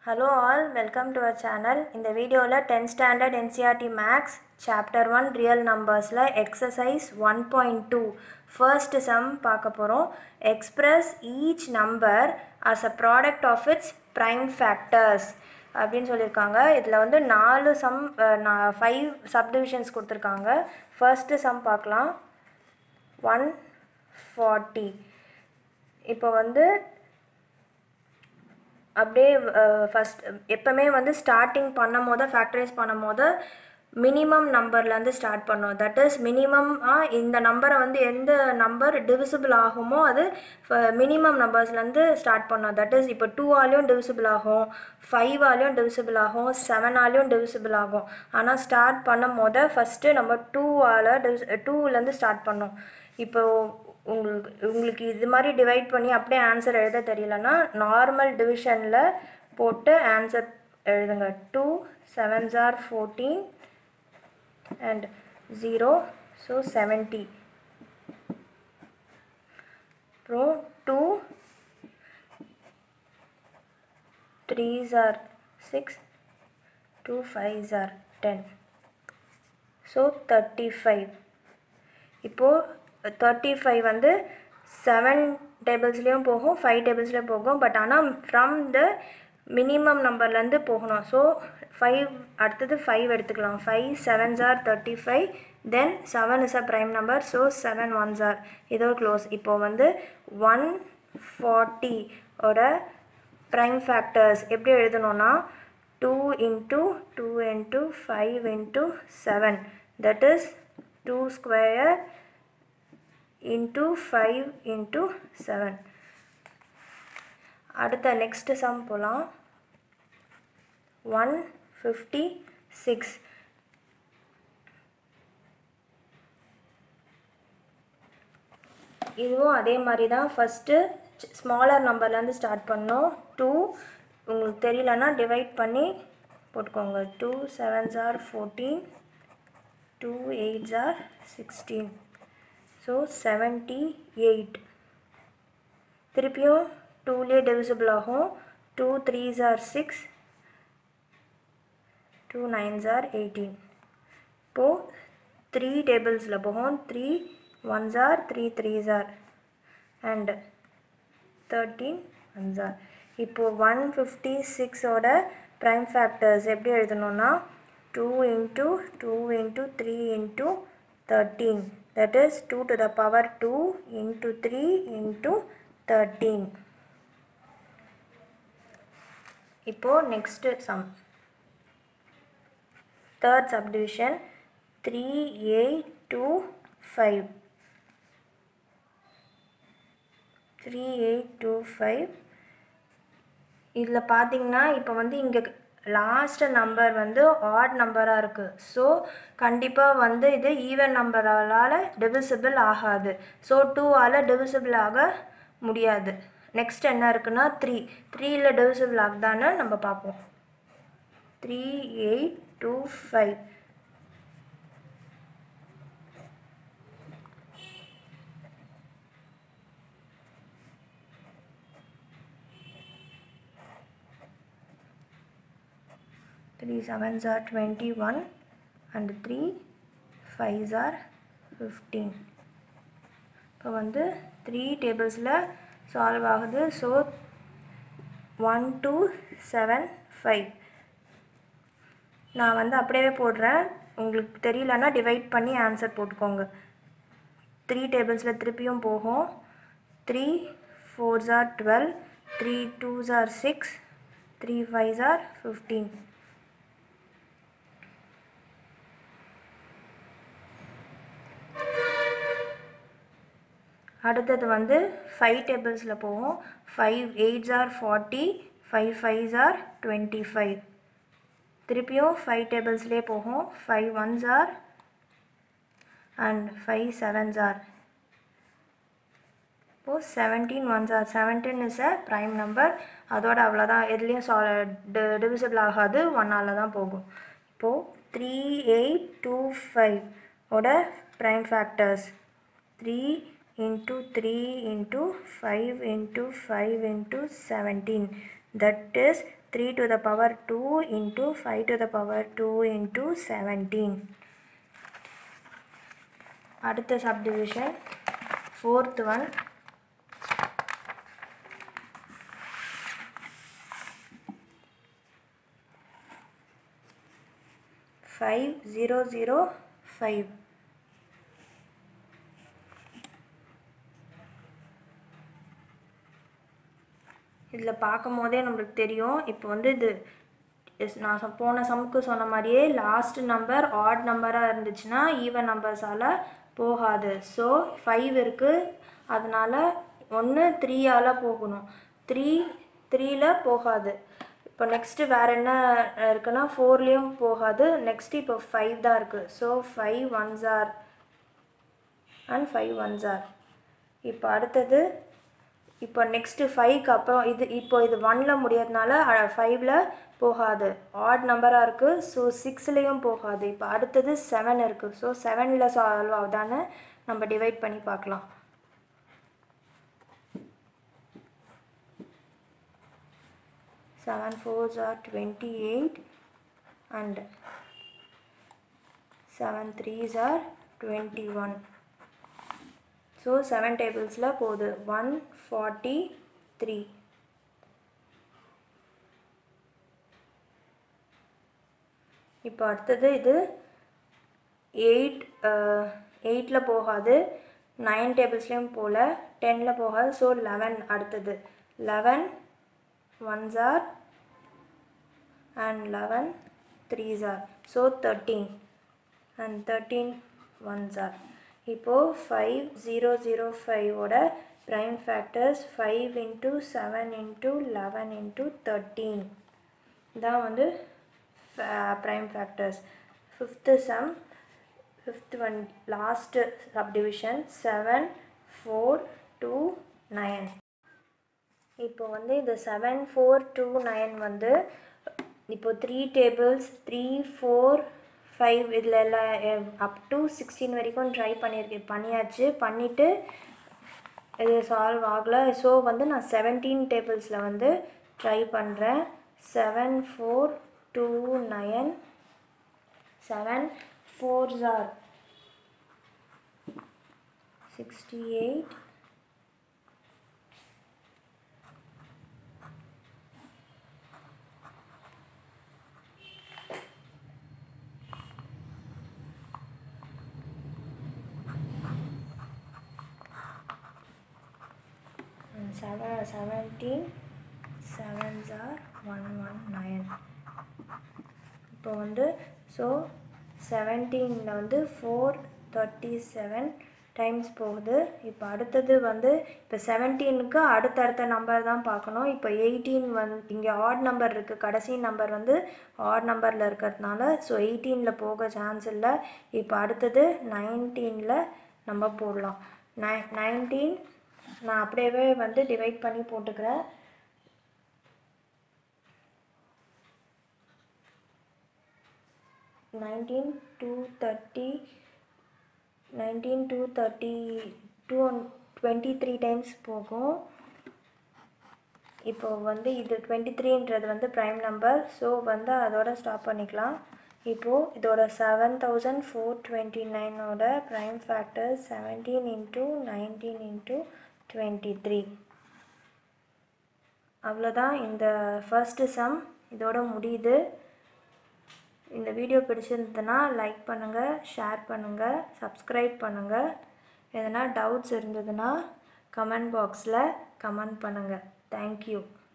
Hello all, welcome to our channel. In the video, 10th standard NCERT Maths Chapter 1 Real Numbers Exercise 1.2 First sum paakaporom. Express each number as a product of its prime factors. அப்படின்னு சொல்லியிருக்காங்க. இதில் வந்து 4 sum 5 subdivisions கொடுத்துருக்காங்க. First sum பார்க்கலாம். 140. இப்போ வந்து அப்படியே first எப்போவுமே வந்து ஸ்டார்டிங் பண்ணும் போது ஃபேக்டரைஸ் பண்ணும் போது மினிமம் நம்பர்லேருந்து ஸ்டார்ட் பண்ணோம். தட் இஸ் மினிமமாக இந்த நம்பரை வந்து எந்த நம்பர் டிவிசிபிள் ஆகுமோ அது மினிமம் நம்பர்ஸ்லேருந்து ஸ்டார்ட் பண்ணோம். தட் இஸ் இப்போ 2ஆலையும் டிவிசிபிள் ஆகும், 5ஆலையும் டிவிசிபிள் ஆகும், 7ஆலையும் டிவிசிபிள் ஆகும். ஆனால் ஸ்டார்ட் பண்ணும் போது ஃபஸ்ட்டு நம்ம 2லேருந்து ஸ்டார்ட் பண்ணோம். இப்போது உங்களுக்கு இது மாதிரி டிவைட் பண்ணி அப்படியே ஆன்சர் எழுத தெரியலன்னா நார்மல் டிவிஷனில் போட்டு ஆன்சர் எழுதுங்க. 2 7s are 14 and 0, so 70. அப்புறம் 2 3s are 6, 2 5s are 10, so 35. இப்போது 35 வந்து 7 டேபிள்ஸ்லேயும் போகும், 5 டேபிள்ஸ்லேயும் போகும். பட் ஆனால் ஃப்ரம் த மினிமம் நம்பர்லேருந்து போகணும். ஸோ 5 அடுத்தது 5 எடுத்துக்கலாம். 5 7s are 35, then 7 is a prime number, so 7 1s are. இதோ க்ளோஸ். இப்போது வந்து 140 ஓட ப்ரைம் ஃபேக்டர்ஸ் எப்படி எழுதணும்னா 2 into 2 into 5 into 7, that is 2 square into 5 into 7. அடுத்த நெக்ஸ்ட் சம் போலாம். 156. இதுவும் அதே மாதிரி தான். ஃபஸ்ட்டு ஸ்மாலர் நம்பர்லேருந்து ஸ்டார்ட் பண்ணோம். 2 உங்களுக்கு தெரியலன்னா டிவைட் பண்ணி போட்டுக்கோங்க. 2 7s are 14, 2 8s are 16, so 78. திருப்பியும் 2லே டிவிசிபிள் ஆகும். 2 3s are 6, 2 9s are 18. இப்போது 3 டேபிள்ஸில் போகும். 3 1s are, 3 3s are, and 13 1s are. இப்போது 156 ஓட ப்ரைம் ஃபேக்டர்ஸ் எப்படி எழுதணும்னா 2 into 2 into 3 into 13, that is 2 to the power 2 into 3 into 13. இப்போது நெக்ஸ்ட் சம், தேர்ட் சப்டிவிஷன் 3825. 3825 இதில் பார்த்தீங்கன்னா இப்போ வந்து இங்கே லாஸ்ட் நம்பர் வந்து ஆட் நம்பராக இருக்குது. ஸோ கண்டிப்பாக வந்து இது ஈவன் நம்பரால் டிவிசிபிள் ஆகாது. ஸோ 2ஆல் டிவிசிபிள் ஆக முடியாது. நெக்ஸ்ட் என்ன இருக்குன்னா 3ல் டிவிசிபிள் ஆகுதான்னு நம்ம பார்ப்போம். 3825 3 7s are 21 and 3 5s are 15. இப்போ வந்து 3 டேபிள்ஸில் சால்வ் ஆகுது. ஸோ 1 2 7 5. நான் வந்து அப்படியே போடுறேன். உங்களுக்கு தெரியலன்னா டிவைட் பண்ணி ஆன்சர் போட்டுக்கோங்க. 3 டேபிள்ஸில் திருப்பியும் போகும். 3 4s are 12, 3 2s are 6, 3 5s are 15. அடுத்தது வந்து 5 டேபிள்ஸில் போகும். 5 8s are 40, 5 5s are 25. திருப்பியும் 5 டேபிள்ஸ்லேயே போகும். 5 1s are and 5 7s are. இப்போது 17 1s are. 17 is a prime number. அதோட அவ்வளோதான். எதுலேயும் டிவிசிபிள் ஆகாது, 1ஆல் தான் போகும். இப்போது 3825 ஓட prime factors 3 into 3 into 5 into 5 into 17, that is 3 to the power 2 into 5 to the power 2 into 17. அடுத்த subdivision, fourth one. 5005. இதில் பார்க்கும் போதே நம்மளுக்கு தெரியும். இப்போ வந்து இது நான் போன சம்முக்கு சொன்ன மாதிரியே லாஸ்ட் நம்பர் ஆட் நம்பராக இருந்துச்சுன்னா ஈவன் நம்பர்ஸால் போகாது. ஸோ 5 இருக்குது, அதனால் 1 3ஆல் போகணும். 3ல போகாது. இப்போ நெக்ஸ்ட்டு வேறு என்ன இருக்குன்னா 4லேயும் போகாது. நெக்ஸ்ட்டு இப்போ 5 தான் இருக்குது. So 5 1s are and 5 1s are. இப்போ அடுத்தது இப்போ நெக்ஸ்ட்டு 5க்கு அப்புறம் இப்போ இது 1ல் முடியறதுனால 5ல் போகாது, ஆட் நம்பராக இருக்குது. ஸோ 6லேயும் போகாது. இப்போ அடுத்தது 7 இருக்குது. ஸோ 7ல் சால்வ் ஆகுதான்னு நம்ம டிவைட் பண்ணி பார்க்கலாம். 7 4s are 28 and 7 3s are 21. So 7 டேபிள்ஸில் போகுது 143. இப்போ அடுத்தது இது 8ல் போகாது, 9 டேபிள்ஸ்லேயும் போகல, 10ல் போகாது. ஸோ 11 அடுத்தது 11 1s are and 11 3s are. So 13 and 13 1s are. இப்போது 5005 ஓட prime factors 5 into 7 into 11 into 13 தான் வந்து prime factors. Fifth sum, fifth one, last subdivision 7 4 2 9. இப்போ வந்து இந்த 7 4 2 9 வந்து இப்போ 3 டேபிள்ஸ் 3 4 5 இதில் எல்லாம் அப் டு 16 வரைக்கும் ட்ரை பண்ணியாச்சு. பண்ணிவிட்டு இது சால்வ் ஆகலை. ஸோ வந்து நான் 17 டேபிள்ஸில் வந்து ட்ரை பண்ணுறேன். 7 4 2 9. 7 4s are 68. 17 7s are 119. இப்போ வந்து ஸோ 17ல் வந்து 437 டைம்ஸ் போகுது. இப்போ அடுத்தது வந்து இப்போ 17க்கு அடுத்தடுத்த நம்பர் தான் பார்க்கணும். இப்போ 18 இங்கே ஆட் நம்பர் இருக்குது, கடைசி நம்பர் வந்து ஆட் நம்பரில் இருக்கிறதுனால ஸோ 18ல் போக சான்ஸ் இல்லை. இப்போ அடுத்தது 19ல் நம்ம போடலாம். 19 நான் அப்படியே வந்து டிவைட் பண்ணி போட்டுக்கிறேன். 19 230 19 230 23 டைம்ஸ் போகும். இப்போ வந்து இது 23ன்றது வந்து ப்ரைம் நம்பர். ஸோ வந்து அதோட ஸ்டாப் பண்ணிக்கலாம். இப்போது இதோட 7429ஓட ப்ரைம் ஃபேக்டர் 17 into 19 into 23. அவ்வளோதான் இந்த ஃபர்ஸ்ட் சம் இதோட முடியுது. இந்த வீடியோ பிடிச்சிருந்ததுன்னா லைக் பண்ணுங்கள், ஷேர் பண்ணுங்கள், சப்ஸ்கிரைப் பண்ணுங்கள். எதனா டவுட்ஸ் இருந்ததுன்னா கமெண்ட் பாக்ஸில் கமெண்ட் பண்ணுங்கள். தேங்க்யூ.